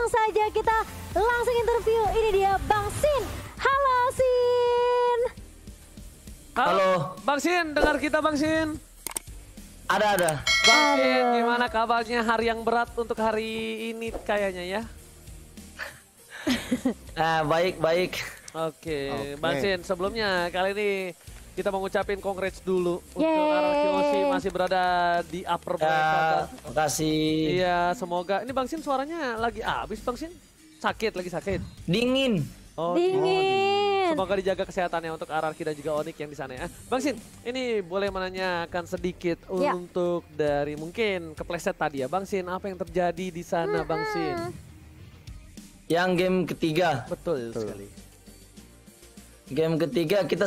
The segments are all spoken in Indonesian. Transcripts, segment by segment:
langsung saja kita langsung interview. Ini dia Bang Sin. Halo Sin. Halo. Bang Sin, dengar kita Bang Sin. Ada. Bang Sin, gimana kabarnya hari yang berat untuk hari ini kayaknya ya? Baik. Oke. Bang Sin, sebelumnya kali ini kita mau ngucapin congrats dulu untuk RRQ masih berada di upper bracket. Makasih. Iya, semoga. Ini Bang Sin suaranya lagi habis Bang Sin. Lagi sakit. Dingin. Oh, Dingin. Semoga dijaga kesehatannya untuk RRQ dan juga Onyx yang di sana ya. Bang Sin, ini boleh menanyakan sedikit untuk dari mungkin kepleset tadi ya. Bang Sin, apa yang terjadi di sana Bang Sin? Yang game ketiga. Betul sekali. Game ketiga kita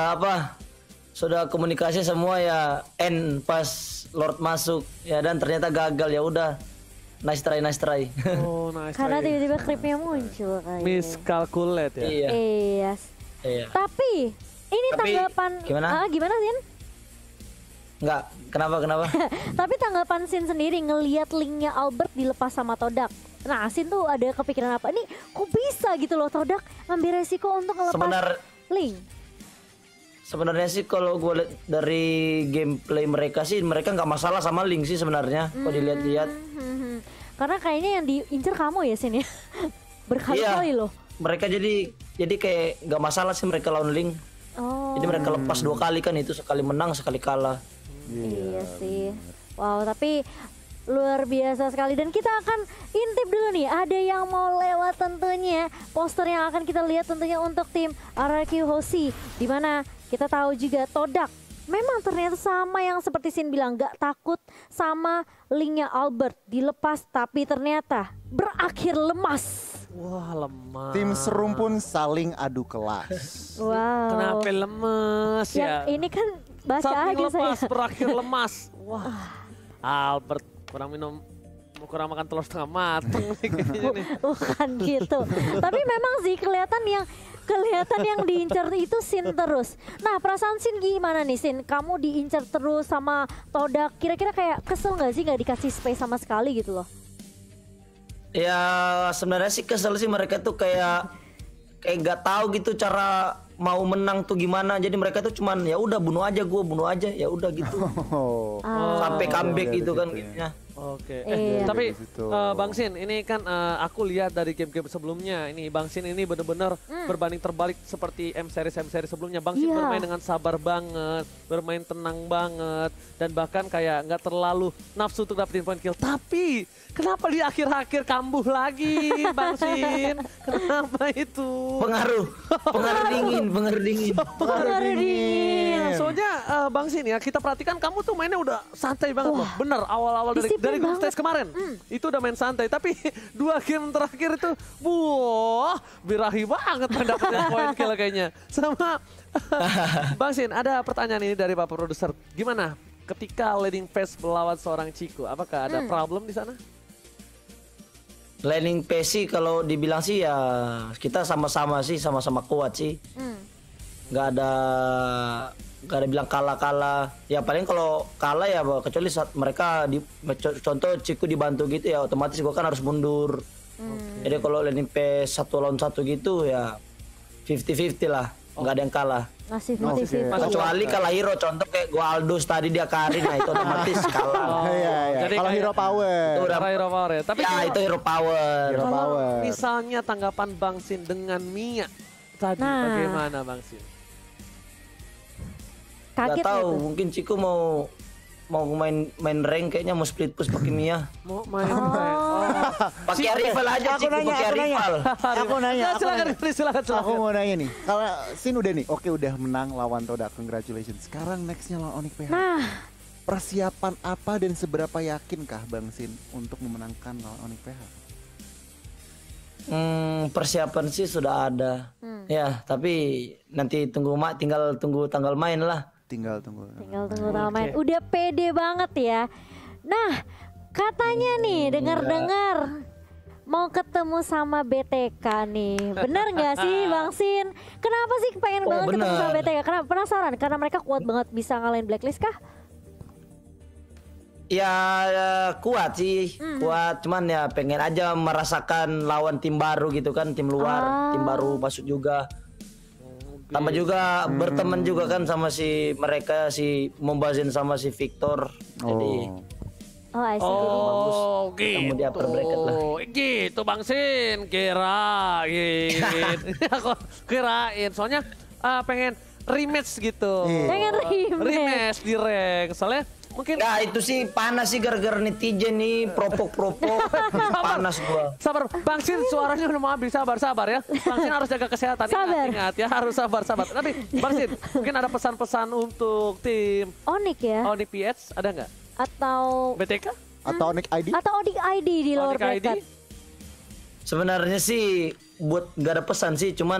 sudah komunikasi semua ya, pas Lord masuk ya, dan ternyata gagal. Ya udah, nice try. Oh, nice. Karena tiba-tiba kripnya muncul kayaknya. Miscalculate ya. Iya. Tapi ini tanggapan gimana Sin? Enggak, kenapa? Tapi tanggapan Sin sendiri ngelihat linknya Albert dilepas sama Todak. Nah, Sin tuh ada kepikiran apa? Ini kok bisa gitu loh Todak ngambil resiko untuk ngelepas link? Sebenarnya sih kalau gue lihat dari gameplay mereka sih, mereka nggak masalah sama link sih sebenarnya. Kalau dilihat-lihat. Karena kayaknya yang diincar kamu ya Sin ya. Berkali-kali loh. Mereka jadi kayak nggak masalah sih mereka lawan link. Jadi mereka lepas 2 kali kan, itu sekali menang sekali kalah. Iya sih. Wow, tapi luar biasa sekali. Dan kita akan intip dulu nih, ada yang mau lewat tentunya. Poster yang akan kita lihat tentunya untuk tim RRQ Hoshi, dimana kita tahu juga Todak memang ternyata sama yang seperti Sin bilang, gak takut sama linknya Albert dilepas, tapi ternyata berakhir lemas. Wah, lemas. Tim serumpun saling adu kelas. Wow. Kenapa lemes ya? Ini kan baca saking aja lemas, saya. berakhir lemas. Wah, Albert kurang makan telur setengah mateng nih kayaknya nih. Bukan gitu. Tapi memang sih kelihatan yang diincar itu Sin terus. Nah, perasaan Sin gimana nih Sin? Kamu diincar terus sama Todak. Kira-kira kayak kesel nggak sih nggak dikasih space sama sekali gitu loh? Ya sebenarnya sih kesel sih, mereka tuh kayak nggak tahu gitu cara mau menang tuh gimana. Jadi mereka tuh cuman ya udah bunuh aja ya udah gitu. Sampai comeback gitu kan gitunya. Oke. Iya. Tapi Bang Sin, ini kan aku lihat dari game-game sebelumnya, ini Bang Sin ini benar-benar berbanding terbalik seperti M-series sebelumnya. Bang Sin bermain dengan sabar banget, bermain tenang banget, dan bahkan kayak nggak terlalu nafsu untuk dapetin point kill. Tapi kenapa di akhir-akhir kambuh lagi Bang Sin? Kenapa itu? Pengaruh dingin. Soalnya Bang Sin ya, kita perhatikan kamu tuh mainnya udah santai banget loh. Bener, awal-awal dari group stage kemarin itu udah main santai. Tapi 2 game terakhir itu birahi banget main dapetin point kill kayaknya. Sama Bang Sin, ada pertanyaan ini dari Pak Produser. Gimana ketika leading phase melawan seorang Chico? Apakah ada problem di sana? Laning PC kalau dibilang sih ya kita sama-sama kuat sih. Nggak ada bilang kalah. Ya paling kalau kalah ya kecuali saat mereka contoh Ciku dibantu gitu ya, otomatis gua kan harus mundur. Jadi kalau laning PC 1 lawan 1 gitu ya 50-50 lah. Nggak ada yang kalah. Masih 50-50. Kecuali kalah hero, contoh kayak gua Aldous tadi dia Karin, nah itu otomatis kalah. Jadi kalau hero power. Itu udah hero power ya. Tapi itu hero power. Kalau misalnya tanggapan Bang Sin dengan Mia tadi bagaimana Bang Sin? Kaget Gak tahu, gitu. mungkin Ciku mau main rank kayaknya mau split push pakai Mia. Mau main. Pakai rival aja Ciku, pakai rival. Aku nanya. Silakan. Aku mau nanya nih. Kalau Sin udah nih, oke udah menang lawan Todak, congratulations. Sekarang nextnya lawan Onyx PH. Nah, persiapan apa dan seberapa yakinkah Bang Sin untuk memenangkan lawan Onyx PH? Persiapan sih sudah ada. Ya, tapi nanti tinggal tunggu tanggal main lah. Tinggal tunggu tanggal main. Udah pede banget ya. Nah, katanya nih dengar-dengar mau ketemu sama BTK nih. Bener nggak sih Bang Sin? Kenapa sih pengen banget ketemu sama BTK? Kenapa? Penasaran? Karena mereka kuat banget bisa ngalahin Blacklist kah? Ya, kuat sih, kuat. Cuman ya pengen aja merasakan lawan tim baru gitu kan, tim luar, tim baru masuk juga. Tambah juga berteman juga kan sama si mereka, si Mombazin sama si Victor. Jadi I see. Oh Kamu di upper bracket gitu, lah. gitu Bang Sin, kirain, aku kirain, soalnya pengen rematch gitu. Pengen Rematch di rank, soalnya mungkin Nah itu sih panas sih gara-gara netizen nih propok-propok panas gua. sabar, Bang Sin suaranya udah mau habis, sabar ya. Bang Sin harus jaga kesehatan, Sabar. ingat ya, harus sabar. Tapi Bang Sin, mungkin ada pesan-pesan untuk tim Onyx ya? Onyx PH, ada nggak? Atau BTK? Atau Onyx ID? Onyx ID di lower Onyx ID? bracket? Sebenarnya sih buat gak ada pesan sih, cuman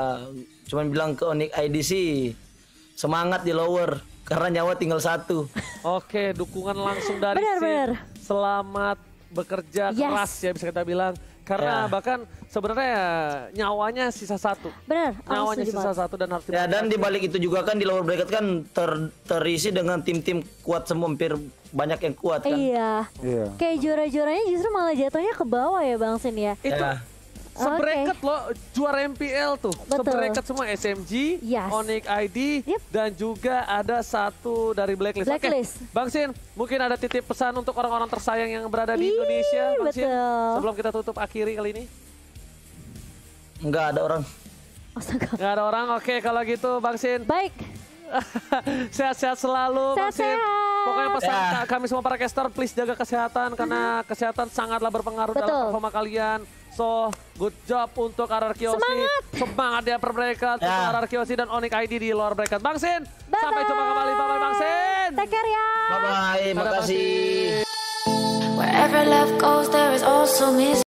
bilang ke Onyx ID sih semangat di lower karena nyawa tinggal satu. Oke, dukungan langsung dari Benar, Sin. benar. Selamat bekerja Yes. keras ya bisa kita bilang. Karena Ya. bahkan sebenarnya nyawanya sisa satu. Benar, Nyawanya setuju sisa banget. satu dan harus Ya dan di balik itu juga kan di lower bracket kan terisi dengan tim-tim kuat semua, hampir banyak yang kuat kan. Iya. Iya. Kayak juara-juaranya justru malah jatuhnya ke bawah ya Bang Sin ya? itu Ya. sebracket loh, juara MPL tuh. Betul. Sebracket semua SMG, Yes. Onyx ID, Yep. dan juga ada satu dari Blacklist. Blacklist. Oke, Bang Sin, mungkin ada titip pesan untuk orang-orang tersayang yang berada di Indonesia, Bang Sin, betul. sebelum kita tutup akhiri kali ini. Enggak ada orang. Astaga. Nggak ada orang, oke kalau gitu Bang Sin. Baik. Sehat-sehat selalu Bang Sin. Sehat-sehat. Pokoknya pesan Ya. kami semua para caster, please jaga kesehatan karena kesehatan sangatlah berpengaruh Betul. dalam performa kalian. So, good job untuk RRQ Osi. Semangat ya per bracket untuk Ya. RRQ Osi dan Onyx ID di luar bracket. Bang Sin, Bye-bye. sampai jumpa kembali. Bye-bye Bang Sin. Take care ya. Bye bye, Dadah, Bang makasih. Sin. Wherever love goes, there is also misery.